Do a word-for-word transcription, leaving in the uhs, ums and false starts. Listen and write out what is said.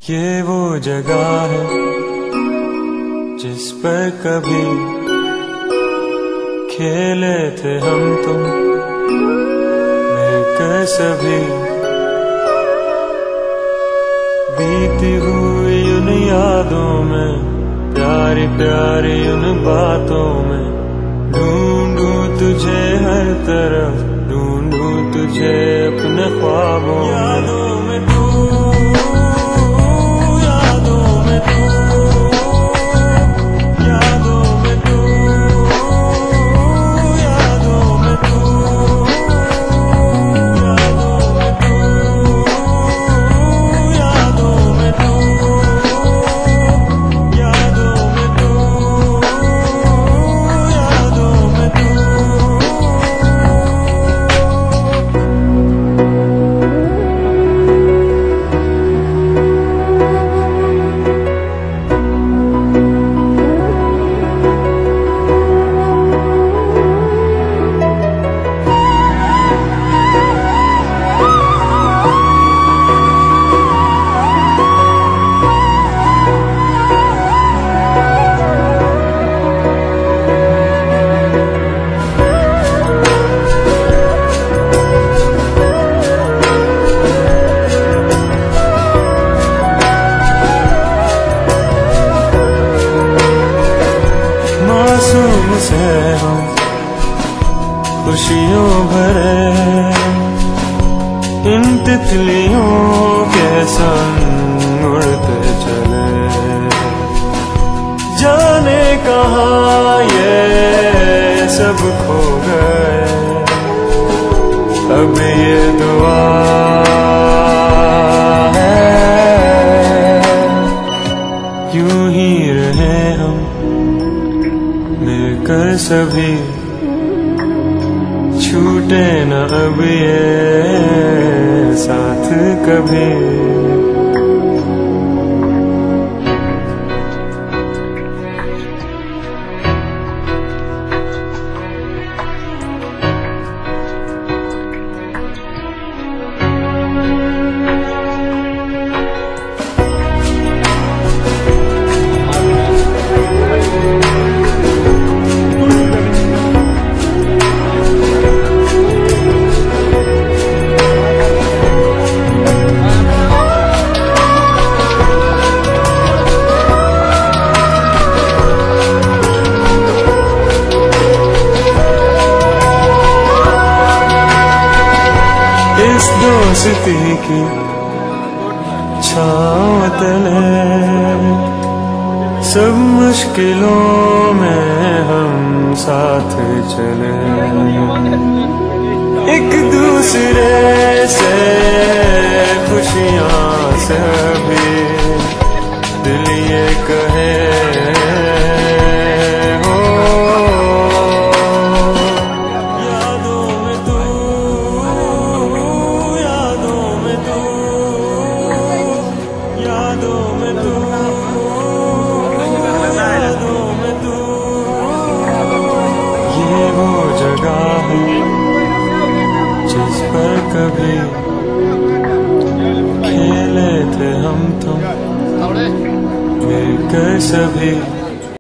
ये वो जगह है जिस पर कभी खेले थे हम तुम मिलकर सभी। बीती हुई उन यादों में, प्यारी प्यारी उन बातों में, ढूंढूं तुझे हर तरफ, ढूंढूं तुझे अपने ख्वाबों यादों में तू, यादों में तू, यादों में तू, यादों में तू, यादों में तू, यादों में तू, यादों में तू, से हम खुशियों भरे इन तितलियों के संग उड़ते चले, जाने कहाँ ये सब खो गए। अब ये दुआ है यूं ही रहे हम मिलकर सभी, छूटे न अब ये साथ कभी। इस दोस्ती की छाँव तले सब मुश्किलों में हम साथ चले, एक दूसरे से खुशियाँ सभी दिल ये कहे जिस पर कभी खेले थे हम तुम मिलकर सभी।